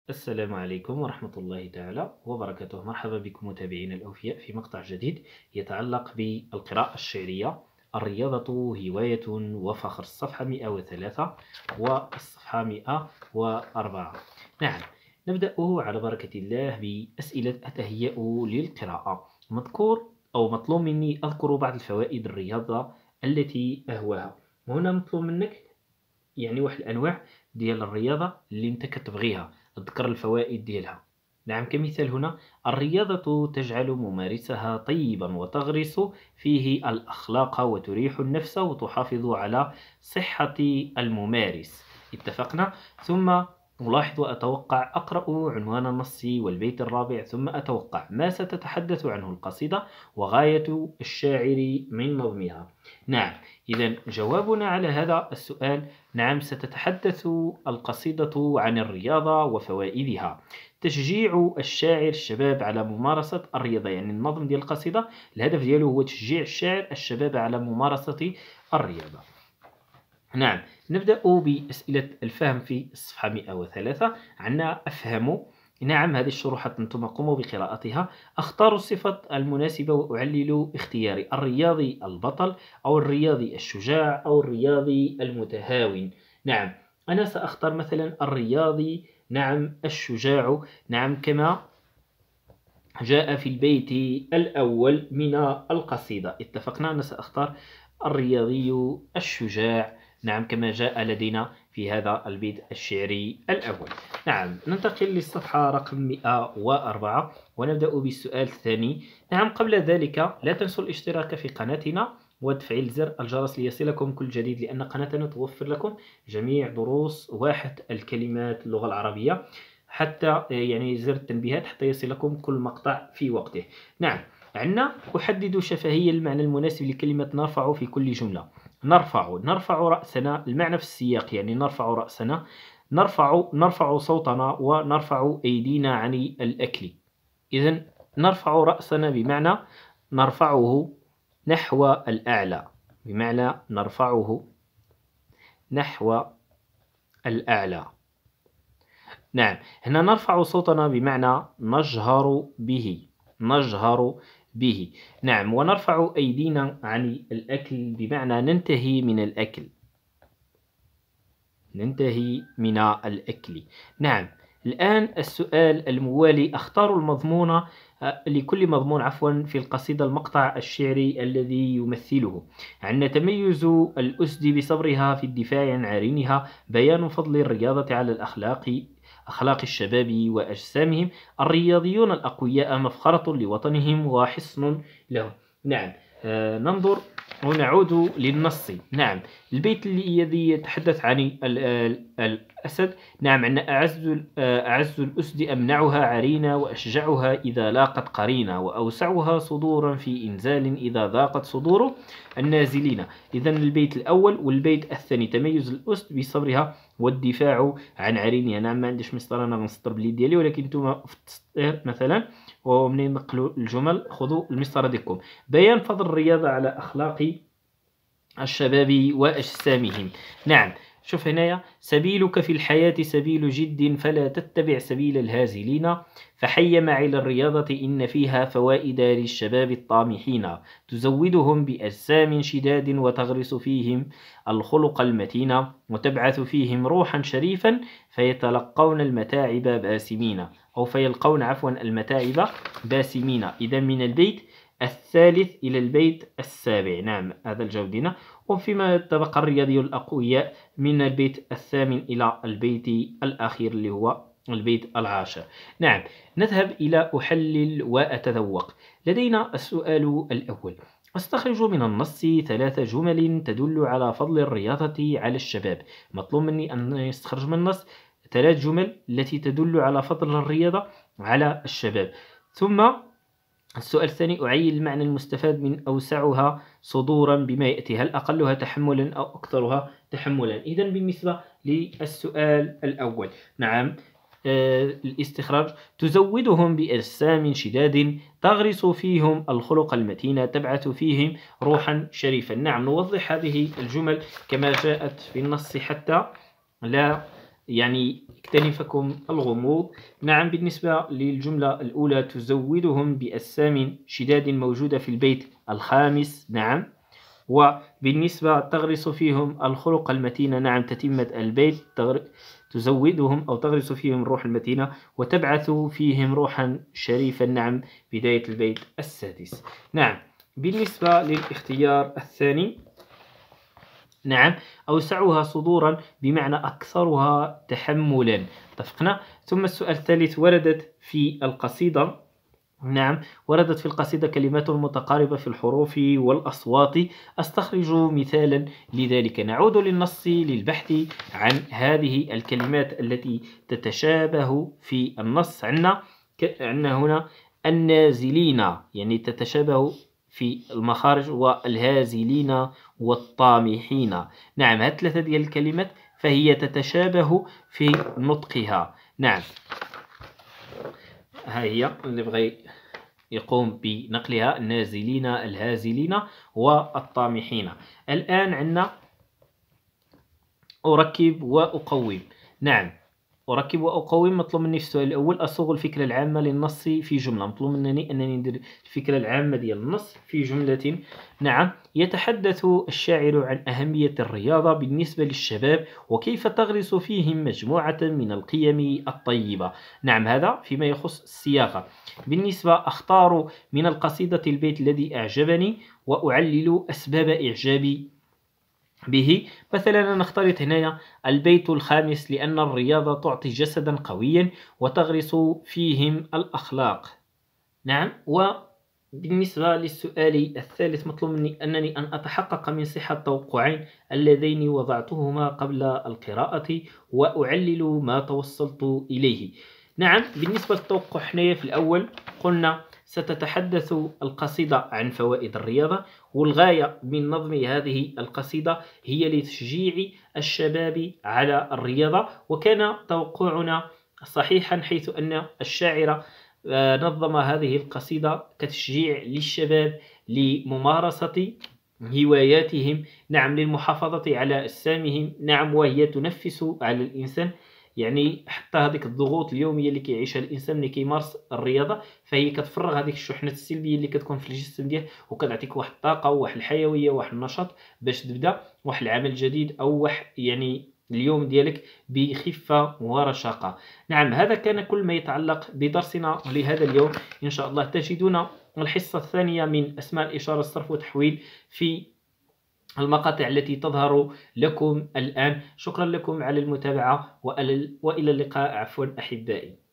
السلام عليكم ورحمة الله تعالى وبركاته. مرحبا بكم متابعينا الأوفياء في مقطع جديد يتعلق بالقراءة الشعرية. الرياضة هواية وفخر، الصفحة 103 والصفحة 104. نعم، نبدأ على بركة الله بأسئلة التهيئ للقراءة. مذكور أو مطلوب مني أذكر بعض الفوائد الرياضة التي أهواها. وهنا مطلوب منك يعني واحد الأنواع ديال الرياضة اللي أنت كتبغيها، تذكر الفوائد ديالها. نعم، كمثال هنا: الرياضة تجعل ممارسها طيبا وتغرس فيه الأخلاق وتريح النفس وتحافظ على صحة الممارس. اتفقنا؟ ثم ألاحظ وأتوقع، أقرأ عنوان النص والبيت الرابع ثم أتوقع ما ستتحدث عنه القصيدة وغاية الشاعر من نظمها. نعم، إذا جوابنا على هذا السؤال: نعم، ستتحدث القصيدة عن الرياضة وفوائدها. تشجيع الشاعر الشباب على ممارسة الرياضة، يعني النظم ديال القصيدة الهدف ديالو هو تشجيع الشاعر الشباب على ممارسة الرياضة. نعم، نبدأ بأسئلة الفهم في الصفحة 103. عندنا أفهم. نعم، هذه الشروحات أنتم قوموا بقراءتها. أختار الصفة المناسبة وأعلل اختياري: الرياضي البطل، أو الرياضي الشجاع، أو الرياضي المتهاون. نعم، أنا سأختار مثلا الرياضي، نعم، الشجاع، نعم، كما جاء في البيت الأول من القصيدة. اتفقنا، أنا سأختار الرياضي الشجاع، نعم، كما جاء لدينا في هذا البيت الشعري الأول. نعم، ننتقل للصفحة رقم 104 ونبدأ بالسؤال الثاني. نعم، قبل ذلك لا تنسوا الاشتراك في قناتنا وتفعيل زر الجرس ليصلكم كل جديد، لأن قناتنا توفر لكم جميع دروس واحد الكلمات اللغة العربية، حتى يعني زر التنبيهات حتى يصلكم كل مقطع في وقته. نعم، عندنا أحدد شفهي المعنى المناسب لكلمة نرفع في كل جملة. نرفع رأسنا، المعنى في السياق يعني نرفع رأسنا، نرفع صوتنا، ونرفع أيدينا عن الأكل. إذن نرفع رأسنا بمعنى نرفعه نحو الأعلى، بمعنى نرفعه نحو الأعلى. نعم، هنا نرفع صوتنا بمعنى نجهر به، نجهر به. نعم، ونرفع أيدينا عن الأكل بمعنى ننتهي من الأكل، ننتهي من الأكل. نعم، الآن السؤال الموالي: أختار المضمون لكل مضمون في القصيدة المقطع الشعري الذي يمثله. عندنا تميز الأسد بصبرها في الدفاع عن عارينها، بيان فضل الرياضة على أخلاق الشباب وأجسامهم، الرياضيون الأقوياء مفخرة لوطنهم وحصن لهم. نعم، ننظر ونعود للنص. نعم، البيت الذي يتحدث عن الأسد. نعم، أن أعز الأسد أمنعها عرينا، وأشجعها إذا لاقت قرينا، وأوسعها صدورا في إنزال إذا ضاقت صدور النازلين. إذن البيت الأول والبيت الثاني: تميز الأسد بصبرها والدفاع عن عرينها. نعم، ما عنديش مسطر، أنا غنسطر باليد ديالي، ولكن نتوما في التسطير مثلا ومنين نقلوا الجمل خذوا المسطرة ديالكم. بيان فضل الرياضة على أخلاق الشباب وأجسامهم. نعم، شوف هنايا: سبيلك في الحياة سبيل جد، فلا تتبع سبيل الهازلين، فحي معي للرياضة إن فيها فوائد للشباب الطامحين، تزودهم بأجسام شداد وتغرس فيهم الخلق المتين، وتبعث فيهم روحا شريفا، فيتلقون المتاعب باسمين، أو فيلقون عفوا المتاعب باسمين. إذا من البيت الثالث إلى البيت السابع. نعم، هذا الجودنا. وفيما تبقى الرياضي الأقوياء من البيت الثامن إلى البيت الأخير اللي هو البيت العاشر. نعم، نذهب إلى أحلل وأتذوق. لدينا السؤال الأول: أستخرج من النص 3 جمل تدل على فضل الرياضة على الشباب. مطلوب مني أن يستخرج من النص 3 جمل التي تدل على فضل الرياضة على الشباب. ثم السؤال الثاني: أعين المعنى المستفاد من أوسعها صدورا بما يأتي، هل أقلها تحملا أو أكثرها تحملا. إذا بالنسبة للسؤال الأول، نعم، الاستخراج: تزودهم بأجسام شداد، تغرس فيهم الخلق المتين، تبعث فيهم روحا شريفا. نعم، نوضح هذه الجمل كما جاءت في النص حتى لا يعني اكتنفكم الغموض. نعم، بالنسبة للجملة الأولى تزودهم بأجسام شداد موجودة في البيت الخامس. نعم. وبالنسبة تغرس فيهم الخلق المتين. نعم، تتمة البيت تزودهم أو تغرس فيهم الروح المتينة وتبعث فيهم روحا شريفا. نعم، بداية البيت السادس. نعم، بالنسبة للاختيار الثاني، نعم، أوسعها صدورا بمعنى أكثرها تحملا. اتفقنا. ثم السؤال الثالث، وردت في القصيدة. نعم، وردت في القصيدة كلمات متقاربة في الحروف والأصوات. أستخرج مثالا لذلك. نعود للنص للبحث عن هذه الكلمات التي تتشابه في النص. عندنا هنا النازلين، يعني تتشابه في المخارج، والهازلين والطامحين. نعم، هذه الثلاثة ديال الكلمات فهي تتشابه في نطقها. نعم، ها هي اللي بغي يقوم بنقلها: النازلين، الهازلين، والطامحين. الآن عندنا أركب وأقوم. نعم، أركب وأقوم. مطلوب مني في السؤال الأول أصوغ الفكرة العامة للنص في جملة. مطلوب منني أنني ندير الفكرة العامة ديال النص في جملة. نعم، يتحدث الشاعر عن أهمية الرياضة بالنسبة للشباب وكيف تغرس فيهم مجموعة من القيم الطيبة. نعم، هذا فيما يخص الصياغة. بالنسبة أختار من القصيدة البيت الذي أعجبني وأعلل أسباب إعجابي به. مثلا نختارت هنا البيت الخامس لأن الرياضة تعطي جسدا قويا وتغرس فيهم الأخلاق. نعم. وبالنسبة للسؤال الثالث، مطلوب مني أن أتحقق من صحة التوقعين اللذين وضعتهما قبل القراءة وأعلل ما توصلت إليه. نعم، بالنسبة للتوقع هنا في الأول قلنا ستتحدث القصيدة عن فوائد الرياضة، والغاية من نظم هذه القصيدة هي لتشجيع الشباب على الرياضة. وكان توقعنا صحيحا حيث أن الشاعر نظم هذه القصيدة كتشجيع للشباب لممارسة هواياتهم. نعم، للمحافظة على أجسامهم. نعم، وهي تنفس على الإنسان، يعني حتى هذيك الضغوط اليوميه اللي كيعيشها الانسان ملي كيمارس الرياضه فهي كتفرغ هذيك الشحنات السلبيه اللي كتكون في الجسم ديالك، وكتعطيك واحد الطاقه وواحد الحيويه وواحد النشاط باش تبدا واحد العمل جديد او واحد يعني اليوم ديالك بخفه ورشاقه. نعم، هذا كان كل ما يتعلق بدرسنا لهذا اليوم. ان شاء الله تجدون الحصه الثانيه من اسماء الاشاره، الصرف والتحويل في المقاطع التي تظهر لكم الآن. شكرا لكم على المتابعة وإلى اللقاء. عفوا أحبائي.